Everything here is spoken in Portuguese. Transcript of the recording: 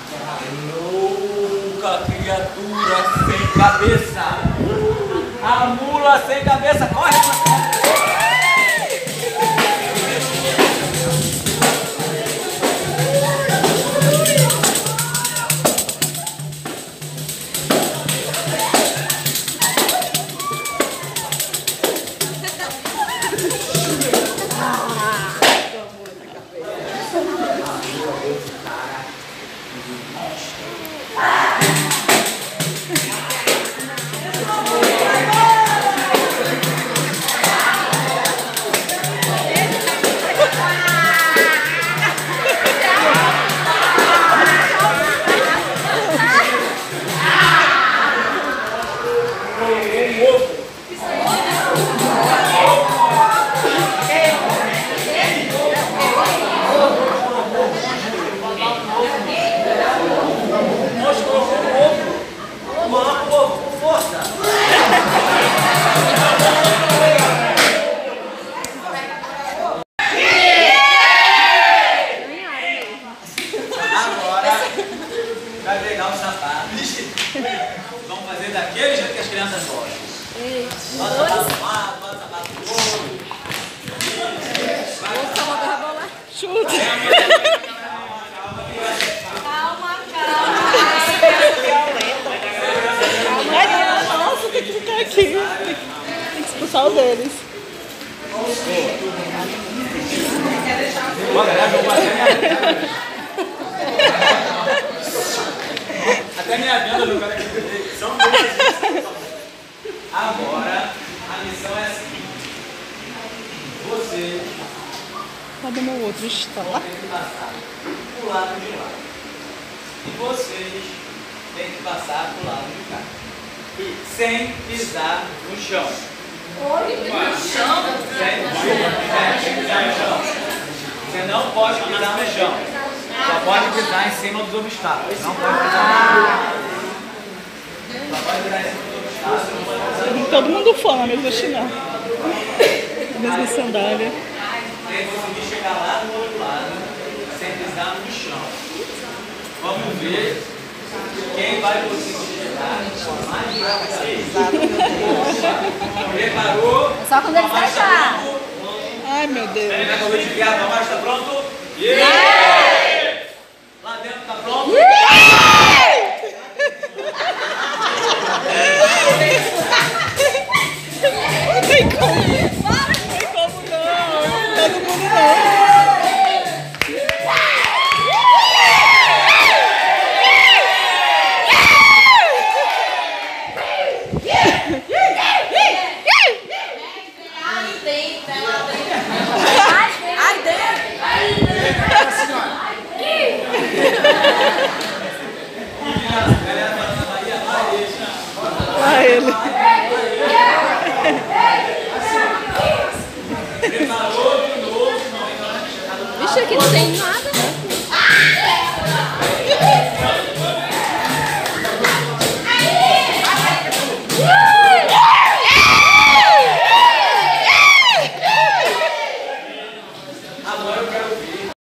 Louca criatura sem cabeça. A mula sem cabeça, corre! Vai pegar os sapatos. Vamos fazer daquele jeito que as crianças gostam. Bota o sapato no lado, bota o sapato no outro. Chuta. Calma. Nossa, tem que ficar aqui. Tem que expulsar o deles. Até minha venda no cara que são dois. Agora, a missão é a seguinte. Você Cadê meu outro? Está lá. tem que passar pro lado de lá. E vocês têm que passar pro lado de cá. Sem pisar no chão. Oi, no chão? Sem pisar no chão. Você não pode pisar no chão. Só pode pisar em cima dos obstáculos. Não pode pisar no chão. Só pode pisar em cima dos obstáculos. Não pode pisar no chão. Todo mundo fala, mesmo chinelo. A mesma sandália. Tem que conseguir chegar lá do outro lado, sem pisar no chão. Vamos ver quem vai conseguir chegar com a mais rápida. Preparou? Só quando ele fechar. Ai, meu Deus. Ele acabou de criar, a mais está pronto? Lá dentro está pronto? Não tem como. Não tem como não. Todo mundo não. Olha ele. Vixe, aqui não tem nada.